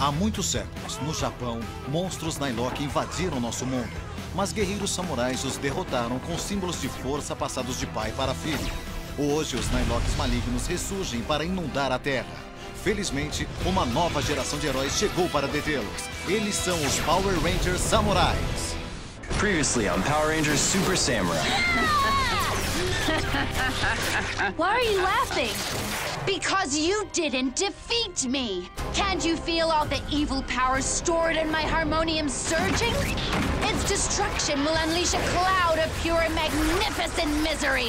Há muitos séculos, no Japão, monstros Nightlock invadiram nosso mundo. Mas guerreiros samurais os derrotaram com símbolos de força passados de pai para filho. Hoje, os Nightlocks malignos ressurgem para inundar a Terra. Felizmente, uma nova geração de heróis chegou para detê-los. Eles são os Power Rangers Samurais. Previously on Power Rangers Super Samurai. Why are you laughing? Because you didn't defeat me! Can't you feel all the evil powers stored in my harmonium surging? Its destruction will unleash a cloud of pure and magnificent misery!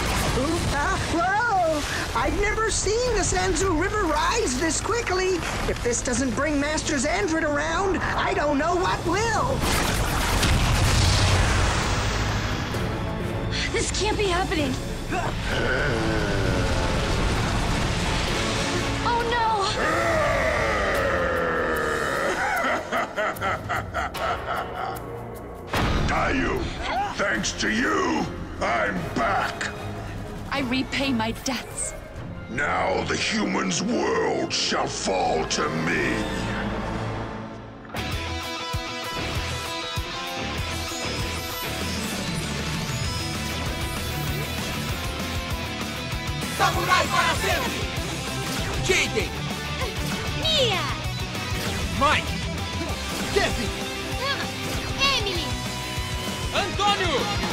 Whoa! I've never seen the Sanzu River rise this quickly! If this doesn't bring Master Xandred around, I don't know what will! This can't be happening! Oh no! Caillou, thanks to you, I'm back. I repay my debts. Now the humans' world shall fall to me. Samurai para sempre! Jaden! Mia! Mike! Kevin! Emily! Antônio!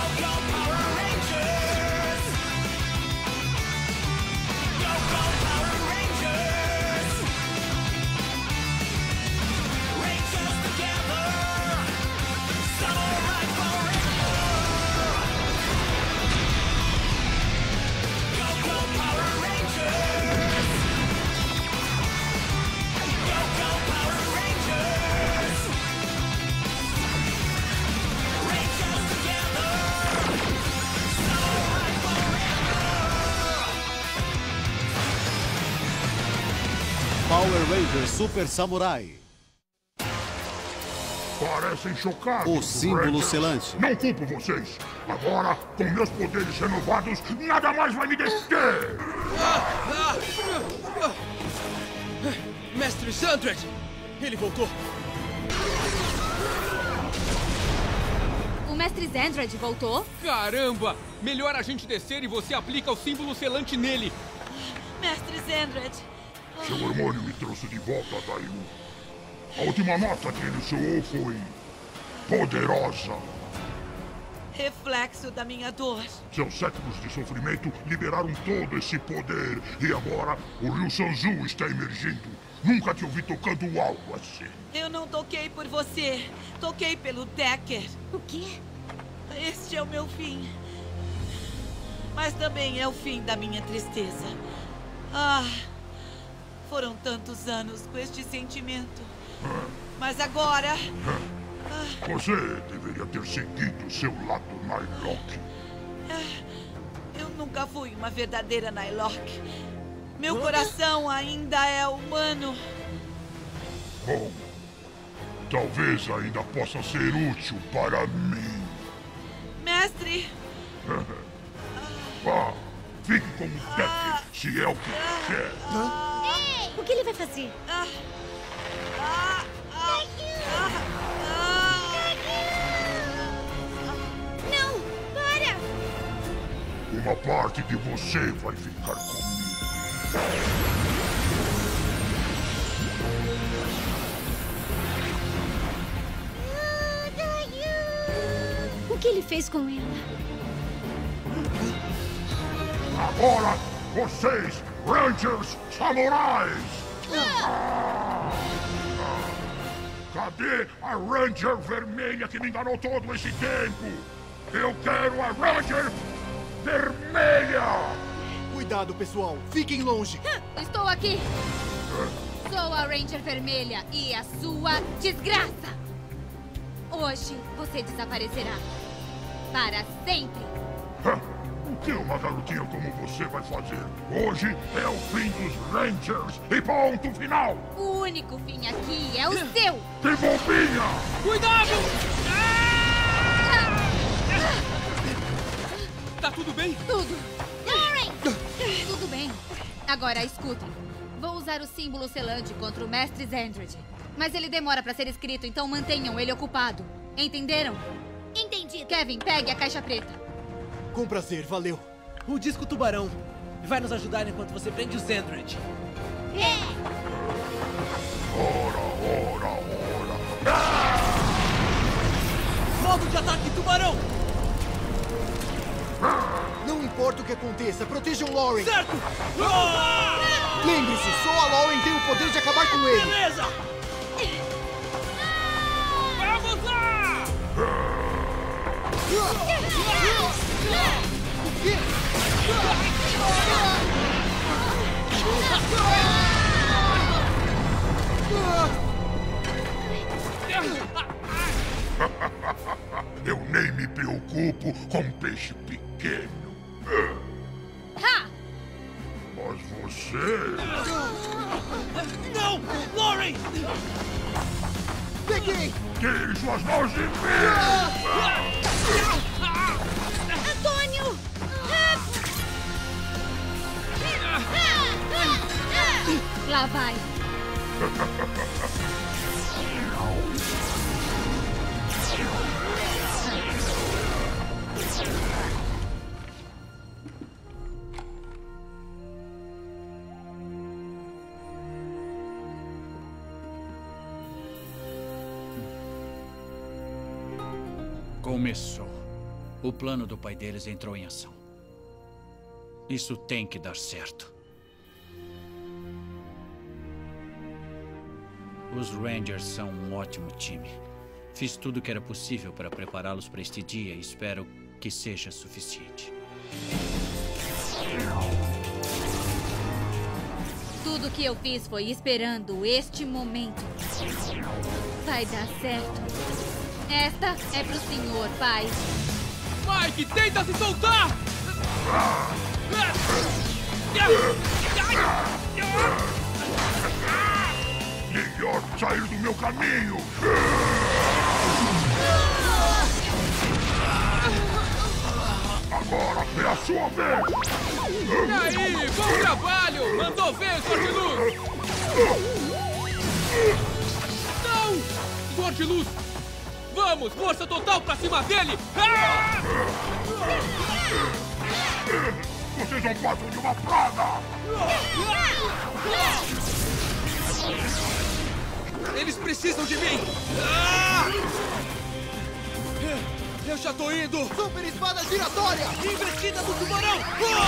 Power Rangers Super Samurai. Parecem chocados. O símbolo Rangers. selante. Não culpo vocês. Agora, com meus poderes renovados, nada mais vai me deter. Mestre Xandred! Ele voltou! O Mestre Xandred voltou? Caramba! Melhor a gente descer e você aplica o símbolo selante nele! Mestre Xandred! Seu hormônio me trouxe de volta, Caillou. A última nota que ele soou foi... poderosa. Reflexo da minha dor. Seus séculos de sofrimento liberaram todo esse poder. E agora, o Rio Sanzu está emergindo. Nunca te ouvi tocando algo assim. Eu não toquei por você. Toquei pelo Decker. O quê? Este é o meu fim. Mas também é o fim da minha tristeza. Foram tantos anos com este sentimento. Mas agora... Você deveria ter seguido seu lado Nightlock. Eu nunca fui uma verdadeira Nightlock. Meu coração ainda é humano. Bom, talvez ainda possa ser útil para mim. Mestre! Fique com o Decker, se é o que quer. Ei! O que ele vai fazer? Não! Para! Uma parte de você vai ficar comigo. O que ele fez com ela? Agora, vocês, Rangers Samurais! Cadê a Ranger vermelha que me enganou todo esse tempo? Eu quero a Ranger vermelha! Cuidado, pessoal! Fiquem longe! Estou aqui! Sou a Ranger Vermelha e a sua desgraça! Hoje você desaparecerá. Para sempre! O que uma garotinha como você vai fazer? Hoje é o fim dos Rangers e ponto final! O único fim aqui é o seu! Que bobinha! Cuidado! Tá tudo bem? Tudo! Lauren! Tudo bem. Agora escutem. Vou usar usar o símbolo selante contra o Mestre Zendred. Mas ele demora pra ser escrito, então mantenham ele ocupado. Entenderam? Entendido. Kevin, pegue a caixa preta. Com prazer, valeu. O disco tubarão vai nos ajudar enquanto você prende o Zendred. Modo de ataque tubarão! Não importa o que aconteça, protejam Lauren. Certo! Lembre-se, só a Lauren tem o poder de acabar com ele. Beleza! Vamos lá! O quê? Eu nem me preocupo com um peixe pequeno. Ha! Mas você... Não! Lauren! Peguei! Tire suas mãos de mim! Antônio! Lá vai. Começou. O plano do pai deles entrou em ação. Isso tem que dar certo. Os Rangers são um ótimo time. Fiz tudo o que era possível para prepará-los para este dia e espero que seja suficiente. Tudo que eu fiz foi esperando este momento. Vai dar certo. Esta é pro senhor, pai. Mike, tenta se soltar! Melhor sair do meu caminho! Agora é a sua vez! E aí, bom trabalho! Mandou ver, Sword Luz! Não! Sword Luz! Vamos, força total pra cima dele! Ah! Vocês não passam de uma praga! Eles precisam de mim! Ah! Eu já tô indo! Super espada giratória! Investida do tubarão!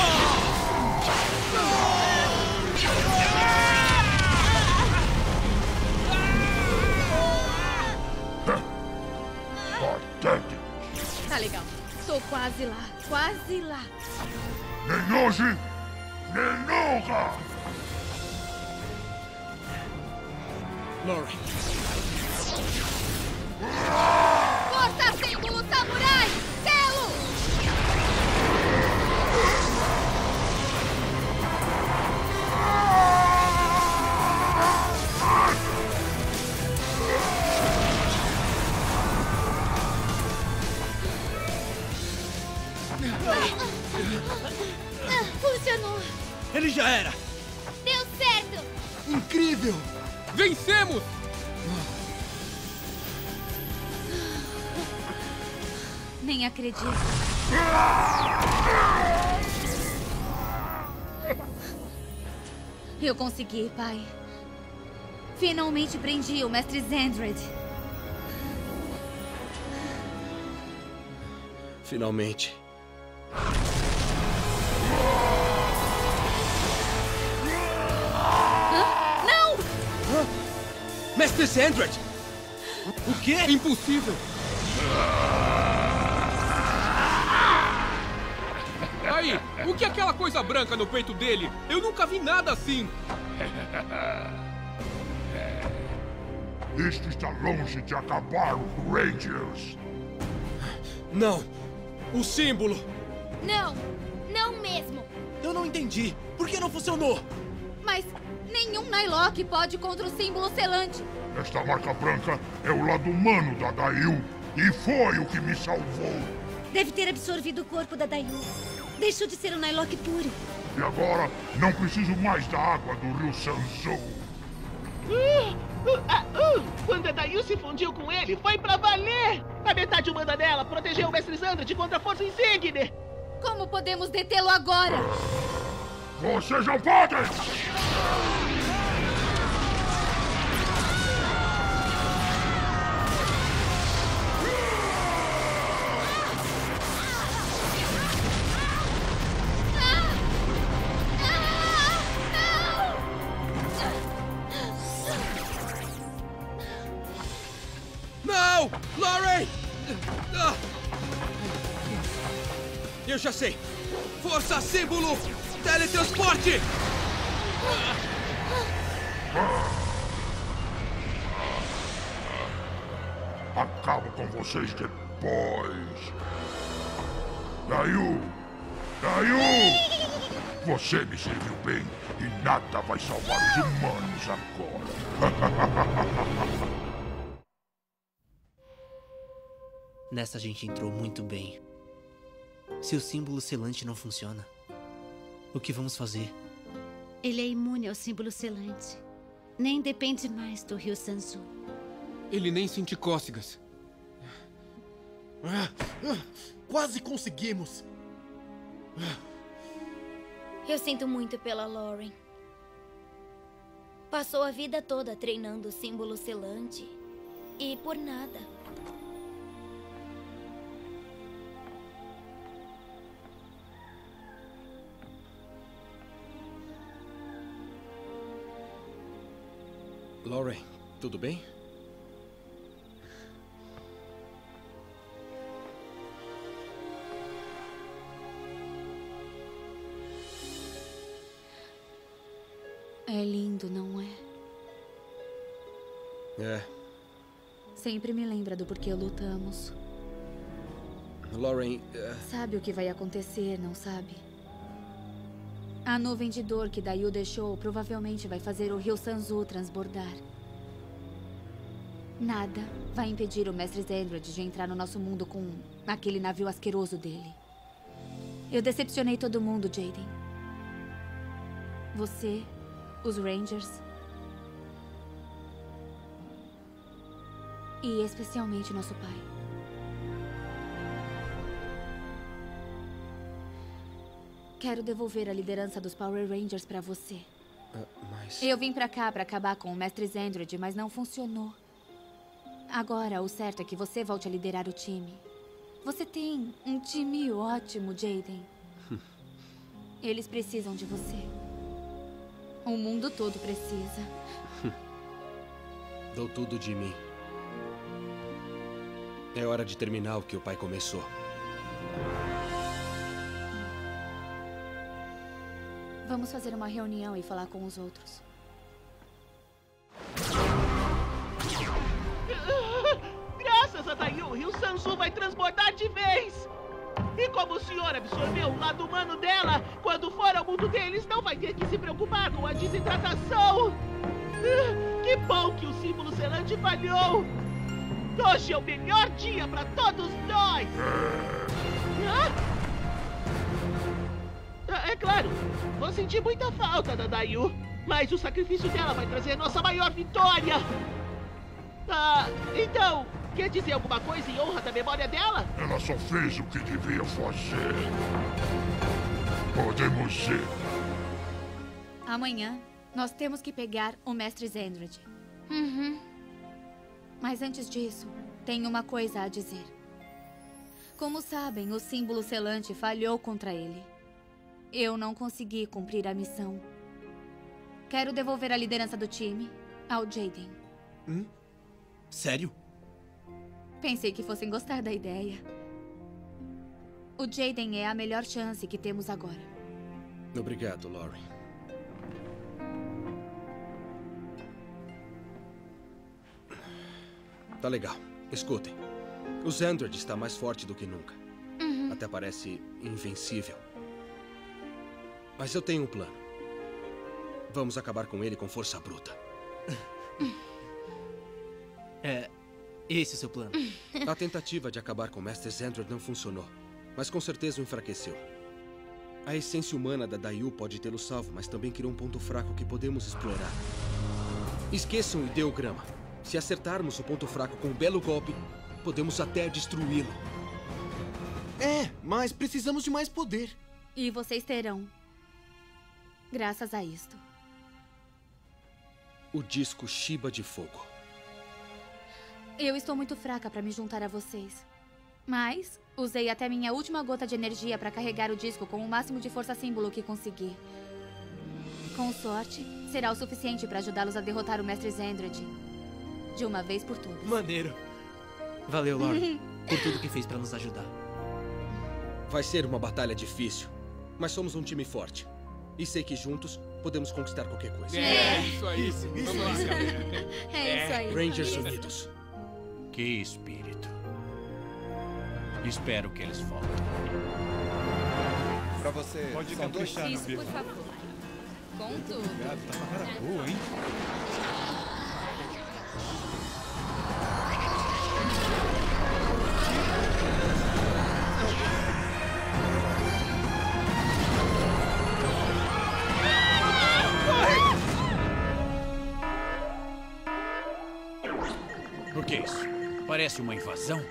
Patéticos! Tá legal. Tô quase lá. Quase lá. Nem hoje, nem nunca! Lauren. Força, símbolo samurai! Selo! Funcionou! Ele já era! Deu certo! Incrível! Vencemos! Nem acredito. Eu consegui, pai. Finalmente prendi o Mestre Zendred. Finalmente. Não! Mestre Zendred! O quê? Impossível! Aí, o que é aquela coisa branca no peito dele? Eu nunca vi nada assim! Isto está longe de acabar, Rangers! Não! O símbolo! Não! Não mesmo! Eu não entendi! Por que não funcionou? Mas nenhum Nylock pode contra o símbolo selante. Esta marca branca é o lado humano da Daiu e foi o que me salvou. Deve ter absorvido o corpo da Daiu. Deixou de ser um Nylock puro. E agora, não preciso mais da água do rio Sansu. Quando a Dayu se fundiu com ele, foi pra valer! A metade humana dela protegeu o Mestre Xandred contra a Força Insigne! Como podemos detê-lo agora? Vocês não podem! Não! Lauren! Eu já sei! Força símbolo! Teletransporte! Acabo com vocês depois. Dayu! Dayu! Você me serviu bem e nada vai salvar os humanos agora. Nessa a gente entrou muito bem. Se o símbolo selante não funciona, o que vamos fazer? Ele é imune ao símbolo selante. Nem depende mais do rio Sansu. Ele nem sente cócegas. Quase conseguimos. Eu sinto muito pela Lauren. Passou a vida toda treinando o símbolo selante. E por nada. Lauren, tudo bem? É lindo, não é? É. Sempre me lembra do porquê lutamos. Lauren... Sabe o que vai acontecer, não sabe? A nuvem de dor que Dayu deixou provavelmente vai fazer o rio Sansu transbordar. Nada vai impedir o Mestre Xandred de entrar no nosso mundo com aquele navio asqueroso dele. Eu decepcionei todo mundo, Jaden. Você, os Rangers e especialmente nosso pai. Quero devolver a liderança dos Power Rangers pra você. Mas... Eu vim pra cá pra acabar com o Mestre Xandred, mas não funcionou. Agora, o certo é que você volte a liderar o time. Você tem um time ótimo, Jaden. Eles precisam de você. O mundo todo precisa. Dou tudo de mim. É hora de terminar o que o pai começou. Vamos fazer uma reunião e falar com os outros. Graças a Dayu, o rio Sansu vai transbordar de vez! E como o senhor absorveu o lado humano dela, quando for ao mundo deles, não vai ter que se preocupar com a desidratação! Que bom que o símbolo selante falhou! Hoje é o melhor dia para todos nós! É claro, vou sentir muita falta da Dayu, mas o sacrifício dela vai trazer nossa maior vitória! Então, quer dizer alguma coisa em honra da memória dela? Ela só fez o que devia fazer. Podemos ir. Amanhã, nós temos que pegar o Mestre Xandred. Mas antes disso, tenho uma coisa a dizer. Como sabem, o símbolo selante falhou contra ele. Eu não consegui cumprir a missão. Quero devolver a liderança do time ao Jaden. Sério? Pensei que fossem gostar da ideia. O Jaden é a melhor chance que temos agora. Obrigado, Lauren. Tá legal. Escutem. O Xandred está mais forte do que nunca. Até parece invencível. Mas eu tenho um plano. Vamos acabar com ele com força bruta. É esse o seu plano? A tentativa de acabar com o Mestre Xandred não funcionou, mas com certeza o enfraqueceu. A essência humana da Dayu pode tê-lo salvo, mas também criou um ponto fraco que podemos explorar. Esqueçam o ideograma. Se acertarmos o ponto fraco com um belo golpe, podemos até destruí-lo. É, mas precisamos de mais poder. E vocês terão. Graças a isto. O disco Shiba de Fogo. Eu estou muito fraca para me juntar a vocês. Mas usei até minha última gota de energia para carregar o disco com o máximo de força símbolo que consegui. Com sorte, será o suficiente para ajudá-los a derrotar o Mestre Zendred. De uma vez por todas. Maneiro. Valeu, Lore, por tudo que fez para nos ajudar. Vai ser uma batalha difícil, mas somos um time forte. E sei que juntos podemos conquistar qualquer coisa. Isso aí. Vamos lá, galera. É isso aí. Rangers unidos. Que espírito. Espero que eles voltem. Pra você, pode são dois caprichar, Isso, por favor. Com tudo. Obrigado, tá com cara boa, hein? O que é isso? Parece uma invasão.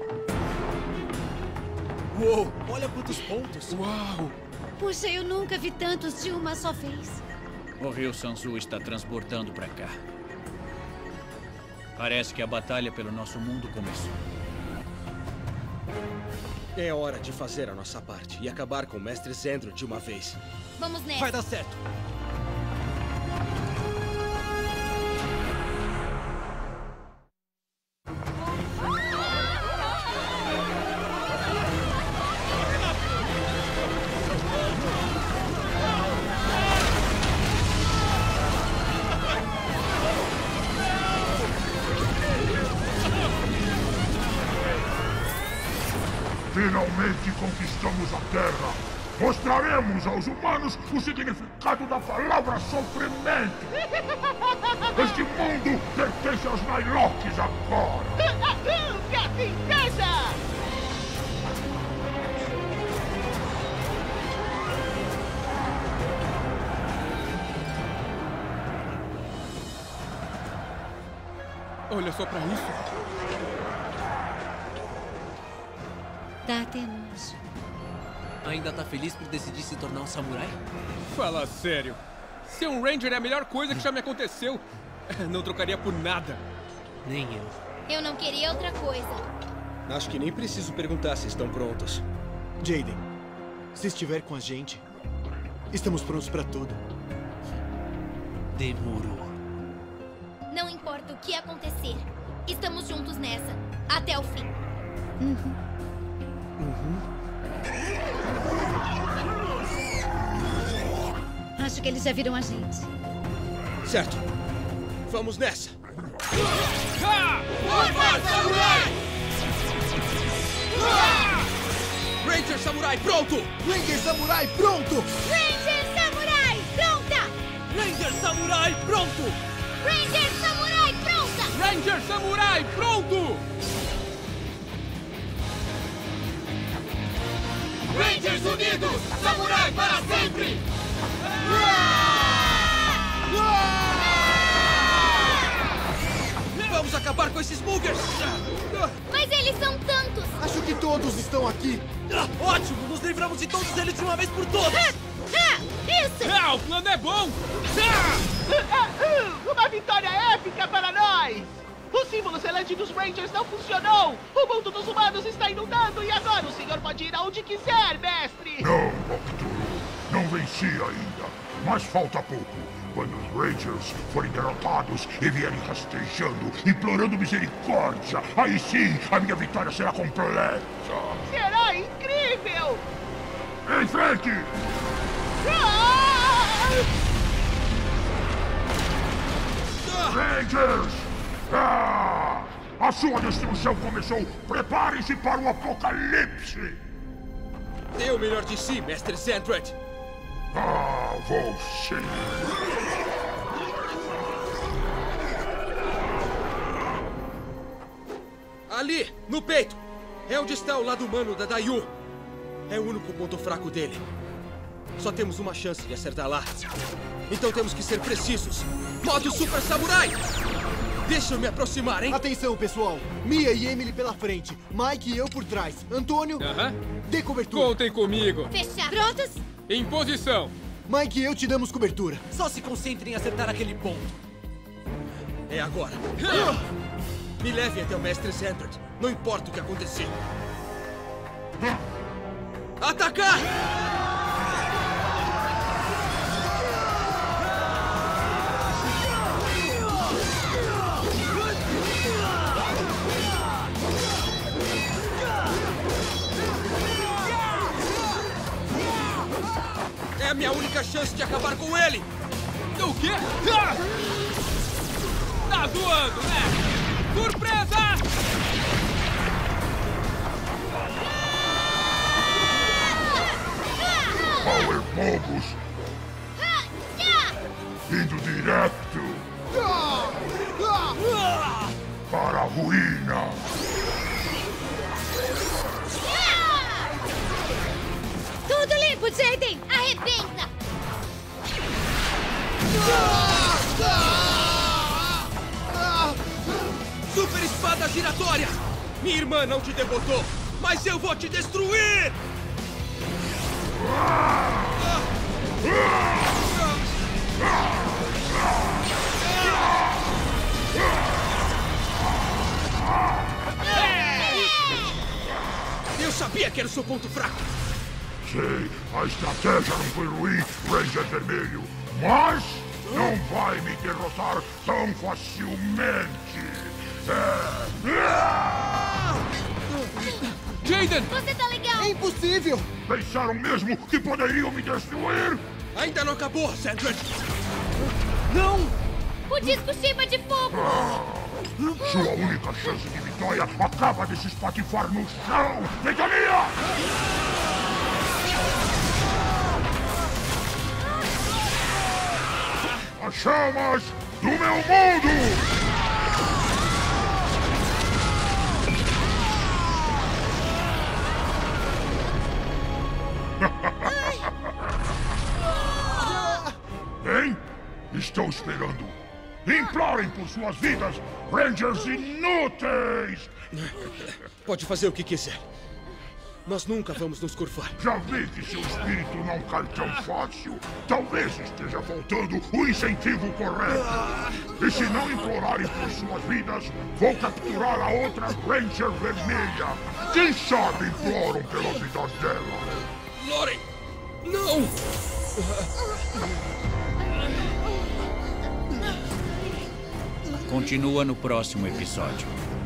Uou, olha quantos pontos. Uau! Puxa, eu nunca vi tantos de uma só vez. O rio Sanzu está transbordando para cá. Parece que a batalha pelo nosso mundo começou. É hora de fazer a nossa parte e acabar com o Mestre Zendro de uma vez. Vamos nessa. Vai dar certo. Finalmente conquistamos a Terra. Mostraremos aos humanos o significado da palavra sofrimento. Este mundo pertence aos Nylocks agora. Que tristeza! Olha só pra isso. Dá até nojo. Ainda tá feliz por decidir se tornar um samurai? Fala sério. Ser um Ranger é a melhor coisa que já me aconteceu. Não trocaria por nada. Nem eu. Eu não queria outra coisa. Acho que nem preciso perguntar se estão prontos. Jaden, se estiver com a gente, estamos prontos pra tudo. Demorou. Não importa o que acontecer. Estamos juntos nessa. Até o fim. Acho que eles já viram a gente. Certo. Vamos nessa. Ranger Samurai pronto! Ranger Samurai pronto! Ranger Samurai pronta! Ranger Samurai pronto! Ranger Samurai pronta! Ranger Samurai pronto! Rangers unidos! Samurai para sempre! Vamos acabar com esses Muggers! Mas eles são tantos! Acho que todos estão aqui. Ótimo! Nos livramos de todos eles de uma vez por todas! Isso! O plano é bom! Uma vitória épica para nós! O símbolo selante dos Rangers não funcionou! O mundo dos humanos está inundando e agora o senhor pode ir aonde quiser, mestre! Não, Octoro. Não venci ainda. Mas falta pouco. Quando os Rangers forem derrotados e vierem rastejando, implorando misericórdia, aí sim a minha vitória será completa. Será incrível! Em frente! Rangers! A sua destruição começou! Preparem-se para o apocalipse! Dê o melhor de si, Mestre Zendred! Vou sim! Ali, no peito! É onde está o lado humano da Dayu! É o único ponto fraco dele. Só temos uma chance de acertar lá. Então temos que ser precisos. Modo Super Samurai! Deixa eu me aproximar, hein? Atenção, pessoal. Mia e Emily pela frente. Mike e eu por trás. Antônio, dê cobertura. Contem comigo. Fechar. Prontos? Em posição. Mike e eu te damos cobertura. Só se concentrem em acertar aquele ponto. É agora. Me levem até o Mestre Xandred. Não importa o que acontecer. Atacar! É a minha única chance de acabar com ele! O quê? Tá zoando, né? Surpresa! Power Bobos! Indo direto para a ruína! Tudo limpo, Jaden! Arrebenta! Super espada giratória! Minha irmã não te derrotou, mas eu vou te destruir! Eu sabia que era o seu ponto fraco! Sei, a estratégia não foi ruim, Ranger Vermelho, mas não vai me derrotar tão facilmente! Jaden! Você tá legal! É impossível! Pensaram mesmo que poderiam me destruir? Ainda não acabou, Xandred! Não! O disco Shiba de fogo! Sua única chance de vitória acaba de se espatifar no chão! Ventania! As chamas do meu mundo! Bem, estou esperando. Implorem por suas vidas, Rangers inúteis! Pode fazer o que quiser. Nós nunca vamos nos curvar. Já vi que seu espírito não cai tão fácil. Talvez esteja faltando o incentivo correto. E se não implorarem por suas vidas, vou capturar a outra Ranger Vermelha. Quem sabe imploram pela vida dela? Loren! Não! Continua no próximo episódio.